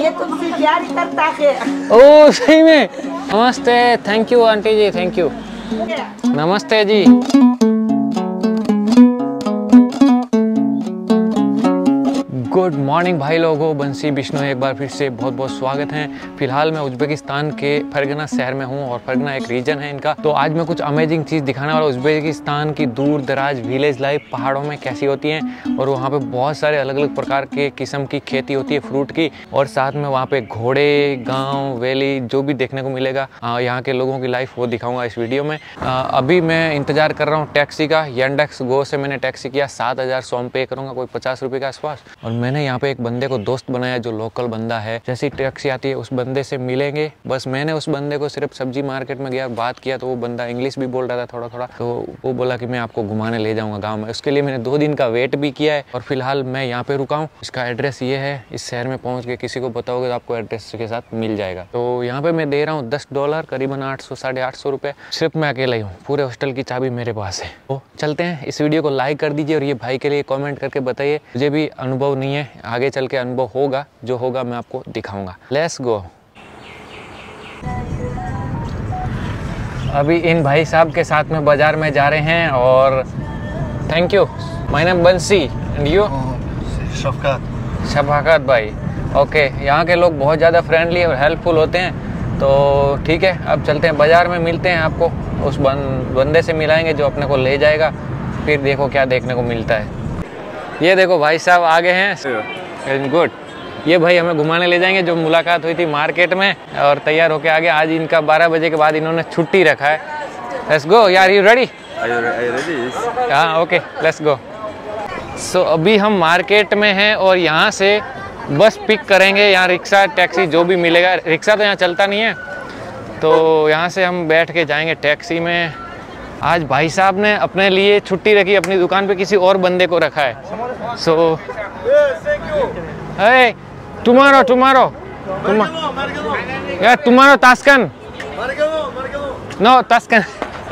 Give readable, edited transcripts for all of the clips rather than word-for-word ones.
ये तुमसे प्यार करता है। ओ सही में। नमस्ते, thank you aunty ji, thank you. नमस्ते जी। गुड मॉर्निंग भाई लोगों, बंसी बिश्नोई एक बार फिर से बहुत बहुत स्वागत है। फिलहाल मैं उज़्बेकिस्तान के फरगना शहर में हूँ और फरगना एक रीजन है इनका। तो आज मैं कुछ अमेजिंग चीज़ दिखाने वाला हूँ। उज़्बेकिस्तान की दूर दराज विलेज लाइफ पहाड़ों में कैसी होती है और वहाँ पे बहुत सारे अलग अलग प्रकार के किस्म की खेती होती है फ्रूट की, और साथ में वहाँ पे घोड़े, गाँव, वैली जो भी देखने को मिलेगा यहाँ के लोगों की लाइफ वो दिखाऊँगा इस वीडियो में। अभी मैं इंतज़ार कर रहा हूँ टैक्सी का। यांडेक्स गो से मैंने टैक्सी किया, 7,000 सोम पे करूँगा, कोई 50 रुपये के आसपास। और मैंने यहाँ पे एक बंदे को दोस्त बनाया जो लोकल बंदा है। जैसी टैक्सी आती है उस बंदे से मिलेंगे। बस मैंने उस बंदे को सिर्फ सब्जी मार्केट में गया, बात किया तो वो बंदा इंग्लिश भी बोल रहा था थोड़ा थोड़ा, तो वो बोला कि मैं आपको घुमाने ले जाऊँगा गाँव में। उसके लिए मैंने 2 दिन का वेट भी किया है और फिलहाल मैं यहाँ पे रुका हूँ। इसका एड्रेस ये है। इस शहर में पहुँच के किसी को बताओगे तो आपको एड्रेस के साथ मिल जाएगा। तो यहाँ पे मैं दे रहा हूँ $10, करीबन 800 साढ़े 800 रुपये। सिर्फ मैं अकेला ही हूँ, पूरे हॉस्टल की चाबी मेरे पास है। तो चलते हैं, इस वीडियो को लाइक कर दीजिए और ये भाई के लिए कॉमेंट करके बताइए। मुझे भी अनुभव नहीं है, आगे चल के अनुभव होगा, जो होगा मैं आपको दिखाऊंगा। Let's go. अभी इन भाई साहब के साथ में बाजार में जा रहे हैं और thank you. My name Bansi and you? Shafaqat भाई। ओके, यहाँ के लोग बहुत ज़्यादा फ्रेंडली और हेल्पफुल होते हैं। तो ठीक है, अब चलते हैं बाज़ार में, मिलते हैं आपको। उस बंदे से मिलाएंगे जो अपने को ले जाएगा, फिर देखो क्या देखने को मिलता है। ये देखो भाई साहब आगे हैं। गुड। ये भाई हमें घुमाने ले जाएंगे, जो मुलाकात हुई थी मार्केट में, और तैयार होके आगे। आज इनका 12 बजे के बाद इन्होंने छुट्टी रखा है। लेट्स गो यार, यू रेडी? हाँ ओके, लेट्स गो। सो अभी हम मार्केट में हैं और यहाँ से बस पिक करेंगे। यहाँ रिक्शा, टैक्सी जो भी मिलेगा। रिक्शा तो यहाँ चलता नहीं है, तो यहाँ से हम बैठ के जाएंगे टैक्सी में। आज भाई साहब ने अपने लिए छुट्टी रखी, अपनी दुकान पे किसी और बंदे को रखा है। सो hey, tomorrow yeah, tomorrow Taskan no Taskan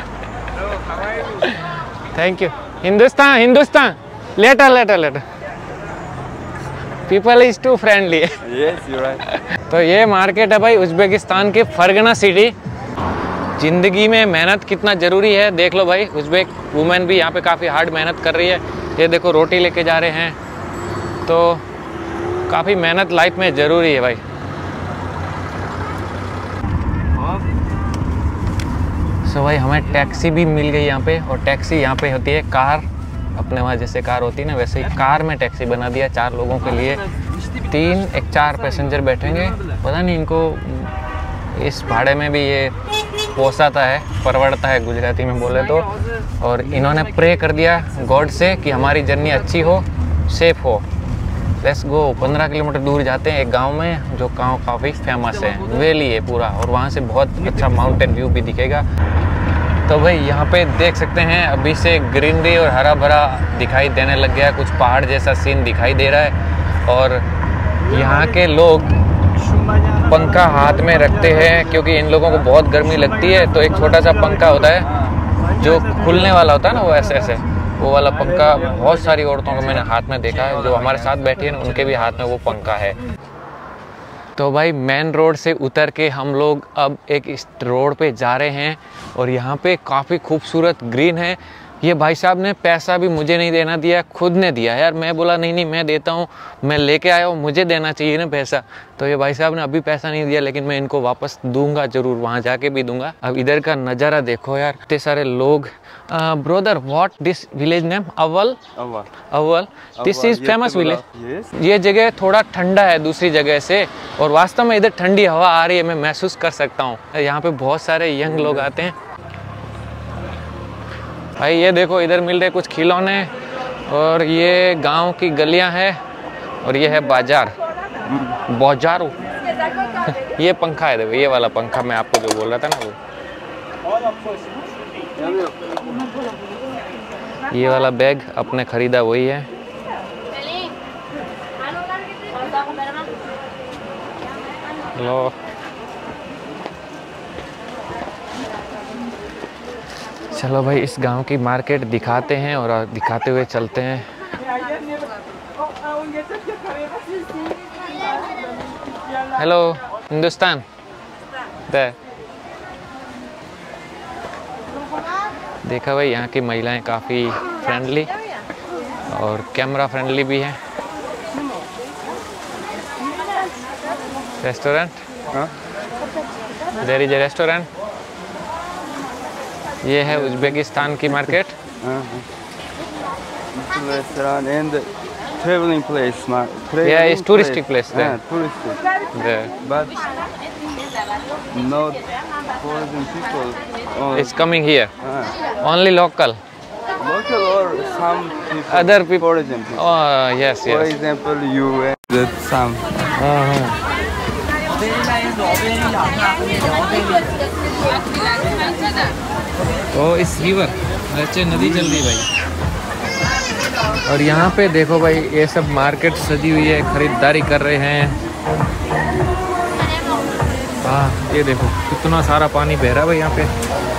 thank you Hindustan later people is too friendly yes you're right। तो ये मार्केट है भाई उज़्बेकिस्तान के फरगना सिटी। ज़िंदगी में मेहनत कितना ज़रूरी है देख लो भाई। उज़्बेक वुमेन भी यहाँ पे काफ़ी हार्ड मेहनत कर रही है। ये देखो रोटी लेके जा रहे हैं, तो काफ़ी मेहनत लाइफ में ज़रूरी है भाई। सो भाई हमें टैक्सी भी मिल गई यहाँ पे, और टैक्सी यहाँ पे होती है कार। अपने वहाँ जैसे कार होती है ना, वैसे ही कार में टैक्सी बना दिया 4 लोगों के लिए। 4 पैसेंजर बैठेंगे। पता नहीं इनको इस भाड़े में भी ये पोसाता है, परवड़ता है गुजराती में बोले तो। और इन्होंने प्रे कर दिया गॉड से कि हमारी जर्नी अच्छी हो, सेफ हो। Let's go. 15 किलोमीटर दूर जाते हैं एक गांव में, जो गांव काफ़ी फेमस है, वैली है पूरा, और वहाँ से बहुत अच्छा माउंटेन व्यू भी दिखेगा। तो भाई यहाँ पे देख सकते हैं अभी से ग्रीनरी और हरा भरा दिखाई देने लग गया, कुछ पहाड़ जैसा सीन दिखाई दे रहा है। और यहाँ के लोग पंखा हाथ में रखते हैं क्योंकि इन लोगों को बहुत गर्मी लगती है। तो एक छोटा सा पंखा होता है जो खुलने वाला होता है ना, वो ऐसे ऐसे, वो वाला पंखा बहुत सारी औरतों को मैंने हाथ में देखा है। जो हमारे साथ बैठी है ना, उनके भी हाथ में वो पंखा है। तो भाई मेन रोड से उतर के हम लोग अब एक इस रोड पे जा रहे हैं, और यहाँ पे काफ़ी खूबसूरत ग्रीन है। ये भाई साहब ने पैसा भी मुझे नहीं देना दिया, खुद ने दिया यार। मैं बोला नहीं मैं देता हूँ, मैं लेके आया हूँ, मुझे देना चाहिए ना पैसा। तो ये भाई साहब ने अभी पैसा नहीं दिया, लेकिन मैं इनको वापस दूंगा ज़रूर, वहाँ जाके भी दूंगा। अब इधर का नज़ारा देखो यार, इतने सारे लोग। Brother what this village name? Avval. This is famous village. ये जगह थोड़ा ठंडा है दूसरी जगह से, और वास्तव में इधर ठंडी हवा आ रही है, मैं महसूस कर सकता हूँ। यहाँ पे बहुत सारे यंग लोग आते हैं भाई। ये देखो इधर मिल रहे कुछ खिलौने, और ये गांव की गलियां हैं, और ये है बाजार बाजारू। ये पंखा है देखो, ये वाला पंखा मैं आपको जो बोल रहा था ना, वो ये वाला बैग अपने खरीदा वही है। हेलो, चलो भाई इस गांव की मार्केट दिखाते हैं और दिखाते हुए चलते हैं। हेलो हिंदुस्तान। देखा भाई यहाँ की महिलाएं काफ़ी फ्रेंडली और कैमरा फ्रेंडली भी हैं। Restaurant, there is a restaurant. ये है उज़्बेकिस्तान की मार्केट। Restaurant and traveling place. Yeah, it's touristic place there. Touristic. There. But not foreign people. It's coming here. Only local. Local or some people. Other people. Foreign people. Oh yes, For yes. example, you and some. ओ इस river अच्छे नदी चल रही भाई। और यहाँ पे देखो भाई ये सब मार्केट सजी हुई है, खरीदारी कर रहे हैं। हाँ ये देखो कितना सारा पानी बह रहा है भाई यहाँ पे।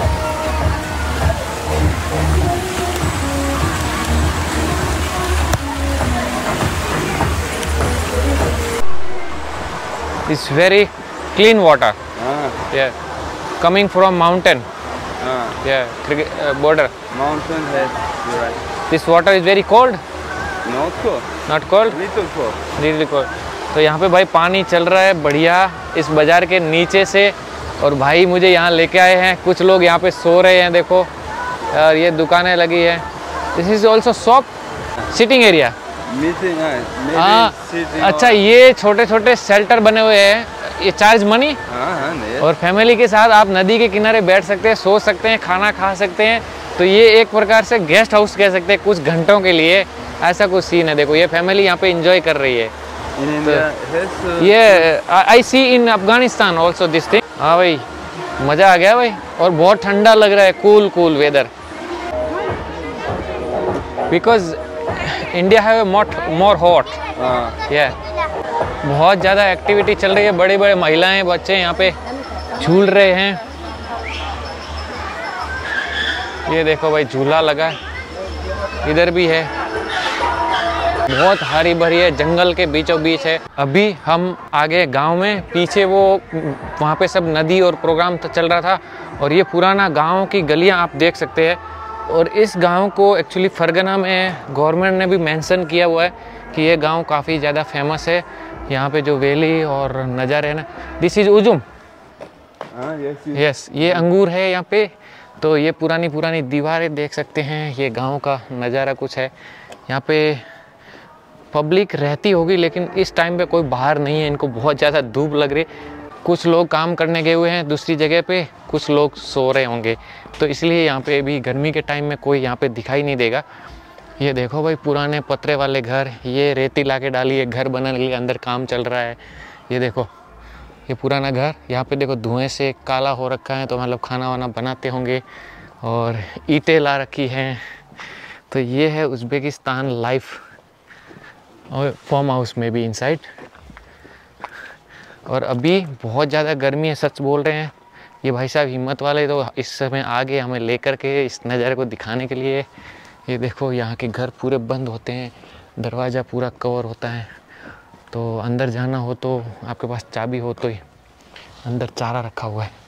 It's very clean water. Yeah, coming from mountain. Yeah, border. Mountain head. You're right. This water is very cold. Not cold. Not cold. Little cold. Really cold. तो यहाँ पे भाई पानी चल रहा है बढ़िया इस बाजार के नीचे से। और भाई मुझे यहाँ लेके आए हैं, कुछ लोग यहाँ पे सो रहे हैं देखो। और ये दुकानें लगी है। This is also shop, sitting area. हाँ अच्छा, ये छोटे छोटे शेल्टर बने हुए हैं, ये चार्ज मनी। और फैमिली के साथ आप नदी के किनारे बैठ सकते हैं, सो सकते हैं, खाना खा सकते हैं। तो ये एक प्रकार से गेस्ट हाउस कह सकते हैं कुछ घंटों के लिए। ऐसा कुछ सीन है देखो, ये फैमिली यहाँ पे एंजॉय कर रही है। तो ये I see in Afghanistan also this thing. हाँ भाई मज़ा आ गया भाई। और बहुत ठंडा लग रहा है, cool cool weather. Because India है मोर हॉट। बहुत ज़्यादा एक्टिविटी चल रही है, बड़े बड़े महिलाएं बच्चे यहाँ पे झूल रहे हैं। ये देखो भाई झूला लगा है, इधर भी है। बहुत हरी भरी है, जंगल के बीचों बीच है। अभी हम आगे गांव में, पीछे वो वहाँ पे सब नदी और प्रोग्राम चल रहा था। और ये पुराना गांव की गलियाँ आप देख सकते हैं। और इस गांव को एक्चुअली फरगना में गवर्नमेंट ने भी मेंशन किया हुआ है कि ये गांव काफ़ी ज़्यादा फेमस है। यहाँ पे जो वैली और नज़ारे है ना, दिस इज़ उजुम। यस, ये अंगूर है यहाँ पे। तो ये पुरानी पुरानी दीवारें देख सकते हैं। ये गांव का नज़ारा कुछ है। यहाँ पे पब्लिक रहती होगी लेकिन इस टाइम पे कोई बाहर नहीं है, इनको बहुत ज़्यादा धूप लग रही। कुछ लोग काम करने गए हुए हैं दूसरी जगह पे, कुछ लोग सो रहे होंगे। तो इसलिए यहाँ पे भी गर्मी के टाइम में कोई यहाँ पे दिखाई नहीं देगा। ये देखो भाई पुराने पतरे वाले घर, ये रेती ला के डाली है, घर बनाने के लिए अंदर काम चल रहा है। ये देखो ये पुराना घर, यहाँ पे देखो धुएं से काला हो रखा है, तो मतलब खाना वाना बनाते होंगे। और ईंटें ला रखी हैं। तो ये है उज़्बेकिस्तान लाइफ। और फार्म हाउस में भी इनसाइड। और अभी बहुत ज़्यादा गर्मी है, सच बोल रहे हैं ये भाई साहब हिम्मत वाले। तो इस समय आगे हमें लेकर के इस नज़ारे को दिखाने के लिए। ये देखो यहाँ के घर पूरे बंद होते हैं, दरवाज़ा पूरा कवर होता है। तो अंदर जाना हो तो आपके पास चाबी हो तो ही। अंदर चारा रखा हुआ है,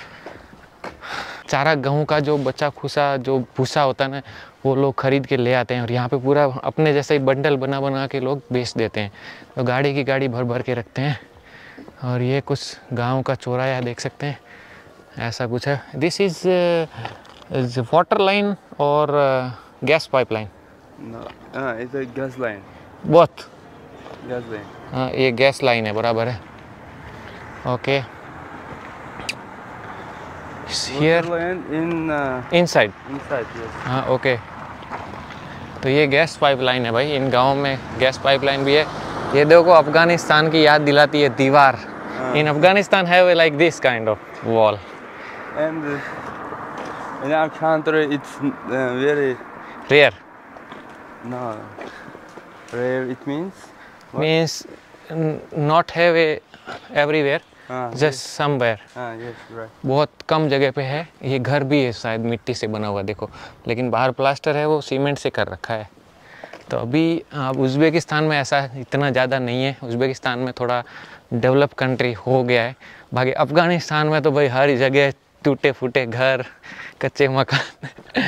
चारा गेहूँ का जो बचा खुसा जो भूसा होता है ना, वो लोग खरीद के ले आते हैं। और यहाँ पे पूरा अपने जैसा ही बंडल बना बना के लोग बेच देते हैं। तो गाड़ी की गाड़ी भर भर के रखते हैं। और ये कुछ गांव का चौराहा देख सकते हैं, ऐसा कुछ है। दिस इज वाटर लाइन और gas pipeline. It's a gas line. बहुत गैस लाइन। हाँ ये गैस लाइन है, बराबर है। Okay here inside. हाँ ओके। तो ये गैस पाइपलाइन है भाई, इन गाँव में गैस पाइपलाइन भी है। ये देखो अफगानिस्तान की याद दिलाती है दीवार। इन अफगानिस्तान है like this kind of wall. And in our country it's very rare. No, rare it means what? Means not have everywhere, just somewhere. Yes, right. बहुत कम जगह पे है। ये घर भी है शायद मिट्टी से बना हुआ देखो, लेकिन बाहर प्लास्टर है, वो सीमेंट से कर रखा है। तो अभी उज़्बेकिस्तान में ऐसा इतना ज़्यादा नहीं है। उज़्बेकिस्तान में थोड़ा डेवलप कंट्री हो गया है। बाकी अफ़गानिस्तान में तो भाई हर जगह टूटे फूटे घर, कच्चे मकान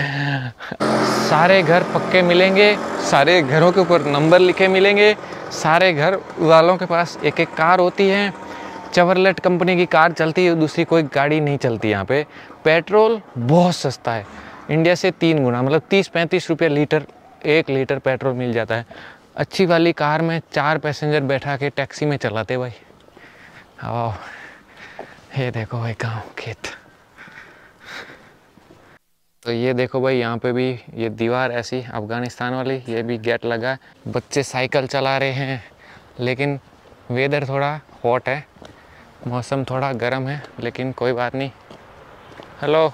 सारे घर पक्के मिलेंगे, सारे घरों के ऊपर नंबर लिखे मिलेंगे, सारे घर वालों के पास एक एक कार होती है। चेवरलेट कंपनी की कार चलती है, दूसरी कोई गाड़ी नहीं चलती यहाँ पे। पेट्रोल बहुत सस्ता है, इंडिया से 3 गुना, मतलब 30-35 रुपये लीटर, 1 लीटर पेट्रोल मिल जाता है। अच्छी वाली कार में 4 पैसेंजर बैठा के टैक्सी में चलाते भाई। आओ ये देखो भाई गाँव खेत। तो ये देखो भाई यहाँ पे भी ये दीवार ऐसी अफ़गानिस्तान वाली, ये भी गेट लगा है। बच्चे साइकिल चला रहे हैं, लेकिन वेदर थोड़ा हॉट है, मौसम थोड़ा गर्म है, लेकिन कोई बात नहीं। Hello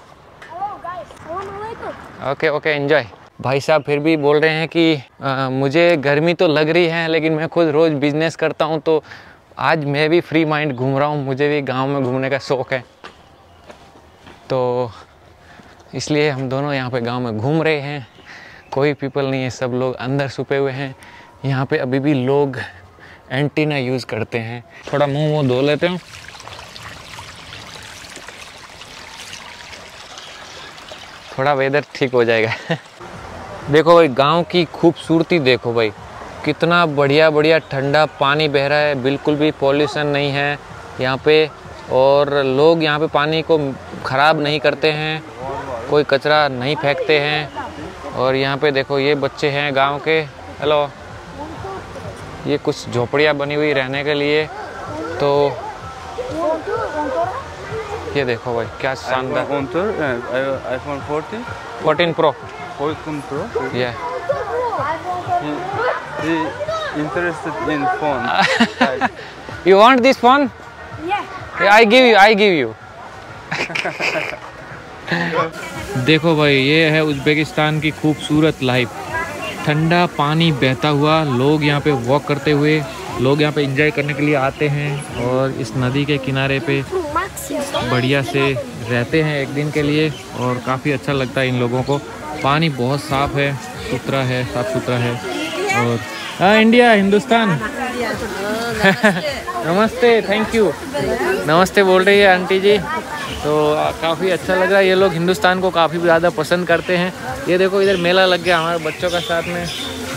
okay okay enjoy. भाई साहब फिर भी बोल रहे हैं कि मुझे गर्मी तो लग रही है, लेकिन मैं खुद रोज़ बिजनेस करता हूँ, तो आज मैं भी फ्री माइंड घूम रहा हूँ, मुझे भी गांव में घूमने का शौक़ है, तो इसलिए हम दोनों यहाँ पे गांव में घूम रहे हैं। कोई पीपल नहीं है, सब लोग अंदर छुपे हुए हैं। यहाँ पे अभी भी लोग एंटीना यूज़ करते हैं। थोड़ा मुंह धो लेते हैं। थोड़ा वेदर ठीक हो जाएगा देखो भाई गांव की खूबसूरती देखो भाई, कितना बढ़िया बढ़िया ठंडा पानी बह रहा है, बिल्कुल भी पॉल्यूशन नहीं है यहाँ पे, और लोग यहाँ पे पानी को ख़राब नहीं करते हैं, कोई कचरा नहीं फेंकते हैं। और यहाँ पे देखो ये बच्चे हैं गांव के। हेलो, ये कुछ झोपड़ियाँ बनी हुई रहने के लिए, तो ये देखो भाई क्या शानदार। iPhone 14 Pro। 14 Pro? Yeah. He interested in phone. You want this phone? Yeah. I give you. देखो भाई ये है उज़्बेकिस्तान की खूबसूरत लाइफ। ठंडा पानी बहता हुआ, लोग यहाँ पे वॉक करते हुए, लोग यहाँ पे एंजॉय करने के लिए आते हैं और इस नदी के किनारे पे बढ़िया से रहते हैं एक दिन के लिए, और काफ़ी अच्छा लगता है इन लोगों को। पानी बहुत साफ़ है, सुथरा है, साफ़ सुथरा है। और इंडिया, हिंदुस्तान नमस्ते, थैंक यू, नमस्ते बोल रही है आंटी जी। तो काफ़ी अच्छा लग रहा है, ये लोग हिंदुस्तान को काफ़ी ज़्यादा पसंद करते हैं। ये देखो इधर मेला लग गया हमारे बच्चों का साथ में।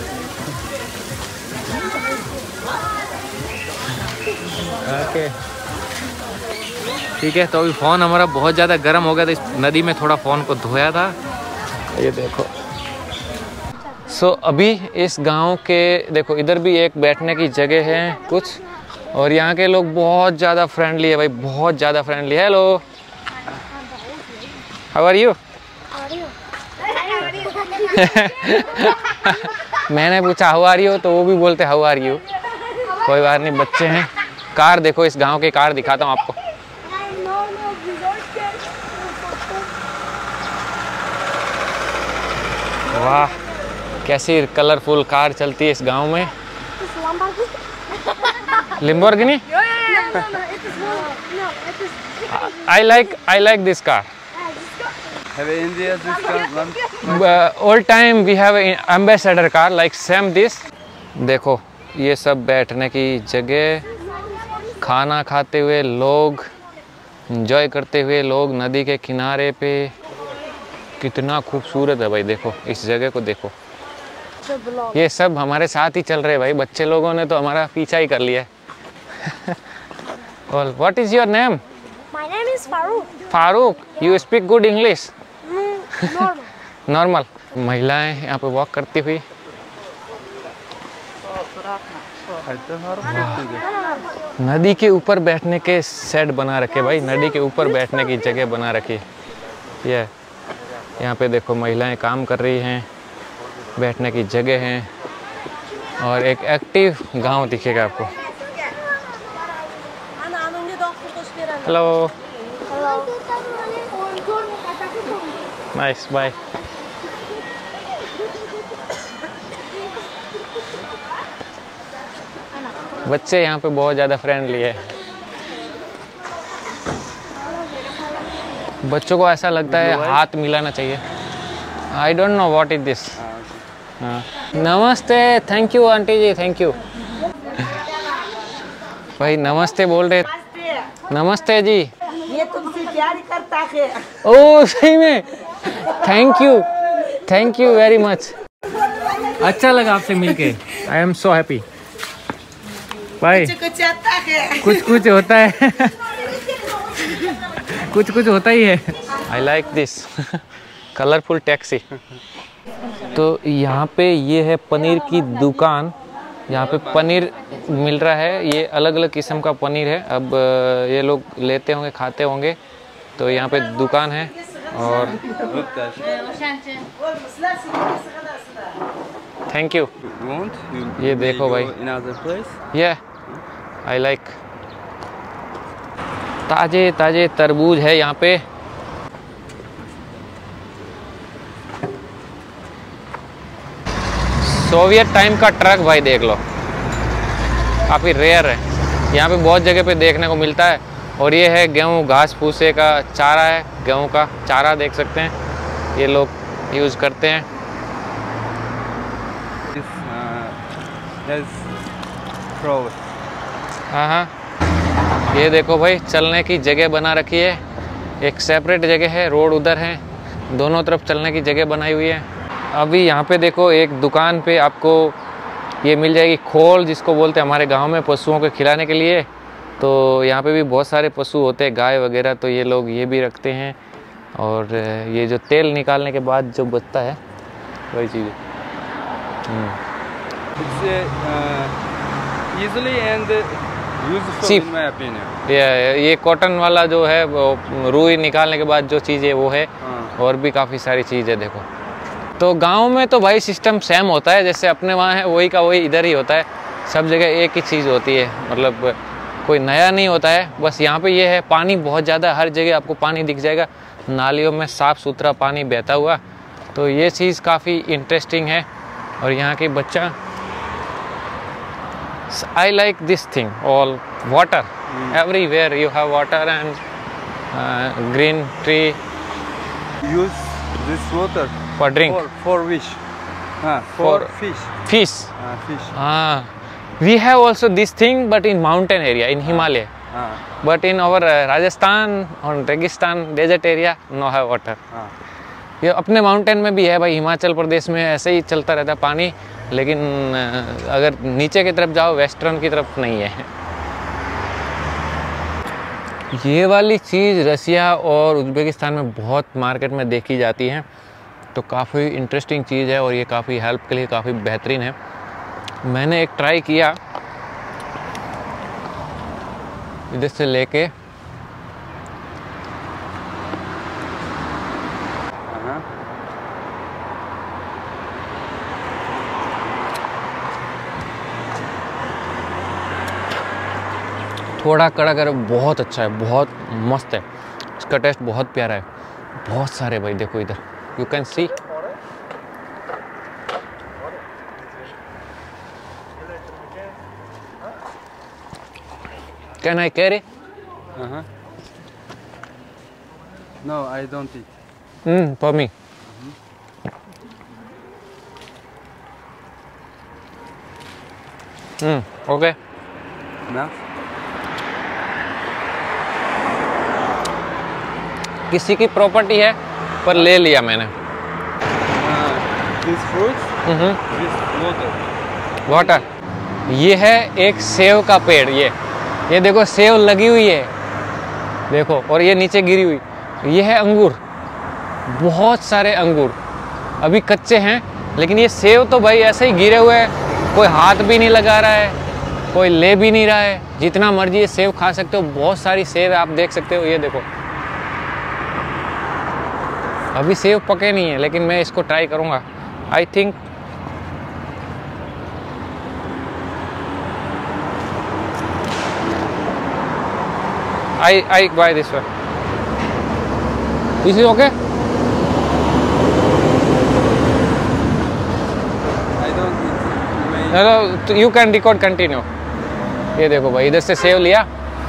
ओके ठीक है, तो अभी फ़ोन हमारा बहुत ज़्यादा गर्म हो गया था, इस नदी में थोड़ा फ़ोन को धोया था। ये देखो अभी इस गांव के देखो इधर भी एक बैठने की जगह है कुछ, और यहाँ के लोग बहुत ज़्यादा फ्रेंडली है भाई, बहुत ज़्यादा friendly. Hello, how are you? मैंने पूछा हाउ आर यू, तो वो भी बोलते हाउ आर यू। कोई बात नहीं, बच्चे हैं। कार देखो, इस गांव की कार दिखाता हूँ आपको। वाह, कैसी कलरफुल कार चलती है इस गांव में। Lamborghini? I like this car. Have India this car? All time we have an ambassador car like same this. देखो ये सब बैठने की जगह, खाना खाते हुए लोग, एंजॉय करते हुए लोग नदी के किनारे पे। कितना खूबसूरत है भाई, देखो इस जगह को देखो। ये सब हमारे साथ ही चल रहे हैं भाई, बच्चे लोगों ने तो हमारा पीछा ही कर लिया है। और what is your name? My name is Farooq. Farooq, you speak good English? Normal. Normal. महिलाएं यहाँ पे वॉक करती हुई। नदी के ऊपर बैठने के सेट बना रखे भाई, नदी के ऊपर बैठने की जगह बना रखी। ये यहाँ पे देखो महिलाएं काम कर रही हैं, बैठने की जगह है, और एक एक्टिव गांव दिखेगा आपको। Hello, nice, bye. बच्चे यहाँ पे बहुत ज़्यादा फ्रेंडली है। बच्चों को ऐसा लगता है हाथ मिलाना चाहिए। I don't know what is this. नमस्ते, thank you aunty ji, thank you. भाई नमस्ते बोल रहे। नमस्ते। नमस्ते जी। ये तुमसे प्यार करता है। ओह सही में, थैंक यू वेरी मच। अच्छा लगा आपसे मिलके, आई एम सो हैप्पी भाई। कुछ आता है, कुछ होता है कुछ होता ही है। I like this colourful taxi. तो यहाँ पे ये है पनीर की दुकान। यहाँ पे पनीर मिल रहा है, ये अलग अलग किस्म का पनीर है। अब ये लोग लेते होंगे, खाते होंगे। तो यहाँ पे दुकान है और थैंक यू। ये देखो भाई, ये आई लाइक। ताजे ताजे तरबूज है यहाँ पे। सोवियत टाइम का ट्रक भाई देख लो, काफ़ी रेयर है। यहाँ पे बहुत जगह पे देखने को मिलता है। और ये है गेहूँ घास फूसे का चारा है, गेहूँ का चारा देख सकते हैं, ये लोग यूज़ करते हैं। हाँ, ये देखो भाई, चलने की जगह बना रखी है। एक सेपरेट जगह है, रोड उधर है, दोनों तरफ चलने की जगह बनाई हुई है। अभी यहाँ पे देखो, एक दुकान पे आपको ये मिल जाएगी खोल, जिसको बोलते हैं हमारे गांव में पशुओं को खिलाने के लिए। तो यहाँ पे भी बहुत सारे पशु होते हैं, गाय वगैरह, तो ये लोग ये भी रखते हैं। और ये जो तेल निकालने के बाद जो बचता है वही चीज़ है। easily and useful Cheap. in my opinion. ये कॉटन वाला जो है वो रुई निकालने के बाद जो चीज़ है वो है। हाँ। और भी काफ़ी सारी चीज़ है देखो। तो गांव में तो भाई सिस्टम सेम होता है, जैसे अपने वहाँ है वही का वही इधर ही होता है। सब जगह एक ही चीज़ होती है, मतलब कोई नया नहीं होता है। बस यहाँ पे ये है, पानी बहुत ज़्यादा, हर जगह आपको पानी दिख जाएगा, नालियों में साफ़ सुथरा पानी बहता हुआ। तो ये चीज़ काफ़ी इंटरेस्टिंग है। और यहाँ के बच्चा, I like this thing, all water. Everywhere you have water and green tree. Use this water For drink. for fish. For fish. Fish. Fish. We have also this thing, but in mountain area, in Himalaya. But in our Rajasthan, on Registan, desert area, no have water. ये अपने mountain में भी है भाई, हिमाचल प्रदेश में ऐसे ही चलता रहता है पानी। लेकिन अगर नीचे की तरफ जाओ, वेस्टर्न की तरफ नहीं है। ये वाली चीज़ रसिया और उज़्बेकिस्तान में बहुत मार्केट में देखी जाती है। तो काफ़ी इंटरेस्टिंग चीज़ है और ये काफ़ी हेल्प के लिए काफ़ी बेहतरीन है। मैंने एक ट्राई किया इधर से लेके, थोड़ा कड़क है, बहुत अच्छा है, बहुत मस्त है। इसका टेस्ट बहुत प्यारा है। बहुत सारे भाई देखो इधर, you can see. Can I carry? No, I don't eat. For me. Okay. No? किसी की प्रॉपर्टी है पर ले लिया मैंने। These fruits? This water. Water. ये है एक सेव का पेड़, ये देखो सेव लगी हुई है, देखो, और ये नीचे गिरी हुई। ये है अंगूर, बहुत सारे अंगूर अभी कच्चे हैं। लेकिन ये सेव तो भाई ऐसे ही गिरे हुए हैं, कोई हाथ भी नहीं लगा रहा है, कोई ले भी नहीं रहा है। जितना मर्जी ये सेव खा सकते हो, बहुत सारी सेव है, आप देख सकते हो। ये देखो, अभी सेव पके नहीं है, लेकिन मैं इसको ट्राई करूँगा। I think I buy this one. This is okay? I don't eat. No, you can record, continue. ये देखो भाई, इधर से सेव लिया।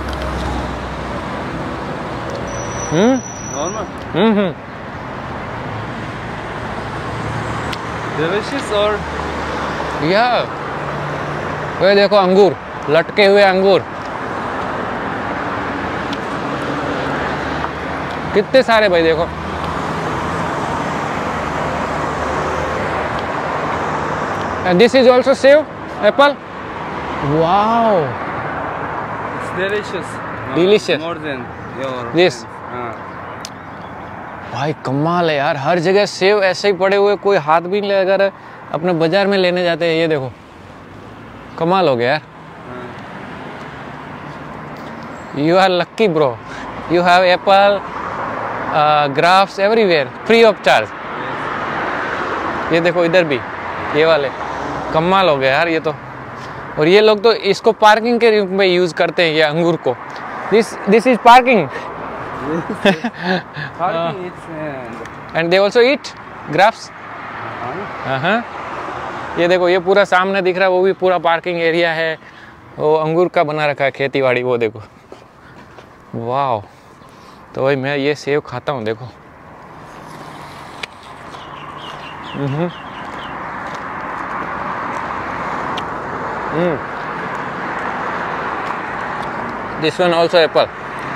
Normal? Delicious or? ये देखो अंगूर, लटके हुए अंगूर। कितने सारे भाई देखो। And this is also सेव apple. Wow. It's delicious. Delicious. More than your This. friends. भाई कमाल है यार, हर जगह सेव ऐसे ही पड़े हुए, कोई हाथ भी नहीं लगा रहा है। अपने बाजार में लेने जाते हैं, ये देखो कमाल हो गया यार। You are lucky bro, you have apple, grapes everywhere free of charge. ये देखो इधर भी ये वाले, कमाल हो गया यार ये तो। और ये लोग तो इसको पार्किंग के रूप में यूज करते हैं, ये अंगूर को। This is parking. Parking it's and they also eat grapes. ये देखो ये पूरा सामने दिख रहा है, वो भी पूरा पार्किंग एरिया है, वो अंगूर का बना रखा है खेती बाड़ी, वो देखो। वाह, तो भाई मैं ये सेव खाता हूँ देखो। This one also apple.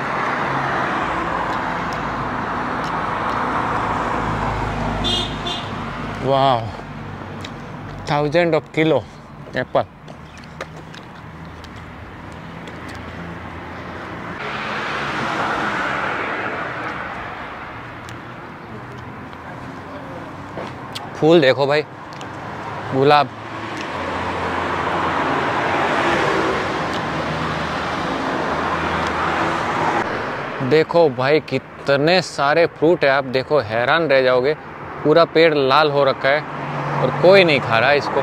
Wow, 1000 of kilo apple. फूल देखो भाई, गुलाब। देखो भाई कितने सारे फ्रूट है, आप देखो हैरान रह जाओगे। पूरा पेड़ लाल हो रखा है और कोई नहीं खा रहा है इसको।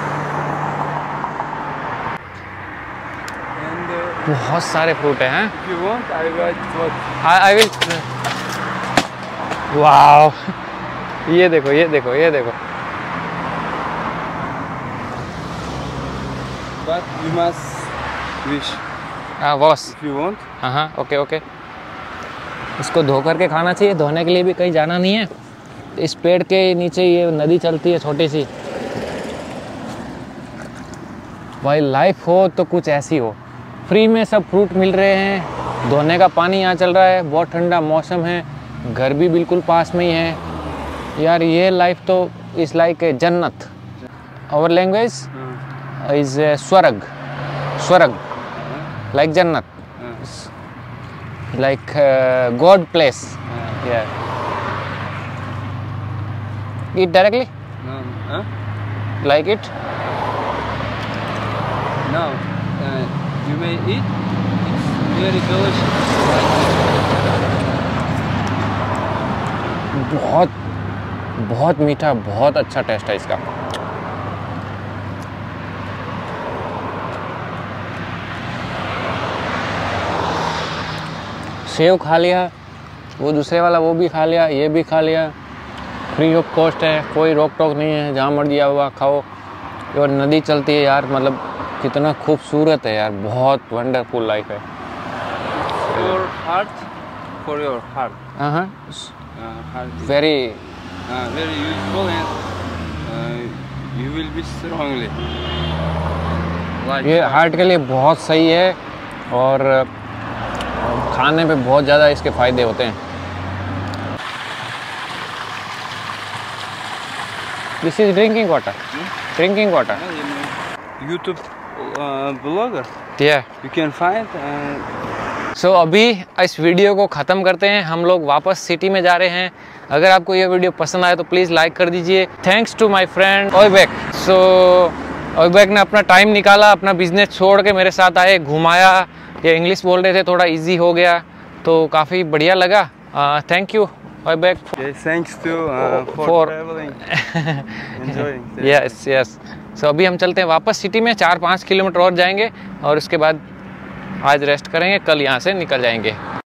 बहुत सारे फ्रूट हैं। If you want, I got what? I will. Wow, ये देखो ये देखो ये देखो। But you must wish. Boss. If you want. हाँ, ओके ओके। इसको धो करके खाना चाहिए, धोने के लिए भी कहीं जाना नहीं है। इस पेड़ के नीचे ये नदी चलती है छोटी सी। भाई लाइफ हो तो कुछ ऐसी हो, फ्री में सब फ्रूट मिल रहे हैं, धोने का पानी यहाँ चल रहा है, बहुत ठंडा मौसम है, घर भी बिल्कुल पास में ही है। यार ये लाइफ तो इज लाइक ए जन्नत। आवर लैंग्वेज इज स्वर्ग, स्वर्ग लाइक जन्नत, like God place. Yeah. Eat directly? No. Huh? Like it? No. You may eat. It's very delicious. बहुत बहुत मीठा, बहुत अच्छा टेस्ट है इसका। सेव खा लिया, वो दूसरे वाला वो भी खा लिया, ये भी खा लिया। फ्री ऑफ कॉस्ट है, कोई रोक टोक नहीं है, जहाँ मर्जी हुआ खाओ। और नदी चलती है यार, मतलब कितना खूबसूरत है यार, बहुत वंडरफुल लाइफ है। Your heart, for your heart. हाँ, Heart is very very useful and you will be strongly. Like ये हार्ट के लिए बहुत सही है और खाने पे बहुत ज़्यादा इसके फ़ायदे होते हैं। This is drinking water, drinking water. YouTube blogger. Yeah. You can find. So अभी इस वीडियो को ख़त्म करते हैं, हम लोग वापस सिटी में जा रहे हैं। अगर आपको ये वीडियो पसंद आए तो प्लीज़ लाइक कर दीजिए। Thanks to my friend Oybek. So Oybek ने अपना टाइम निकाला, अपना बिजनेस छोड़ के मेरे साथ आए, घुमाया। ये इंग्लिश बोल रहे थे, थोड़ा इजी हो गया, तो काफ़ी बढ़िया लगा। Thank you Oybek. Thanks to for traveling, enjoying. Yes yes. So अभी हम चलते हैं वापस सिटी में, 4-5 किलोमीटर और जाएंगे और उसके बाद आज रेस्ट करेंगे, कल यहाँ से निकल जाएंगे।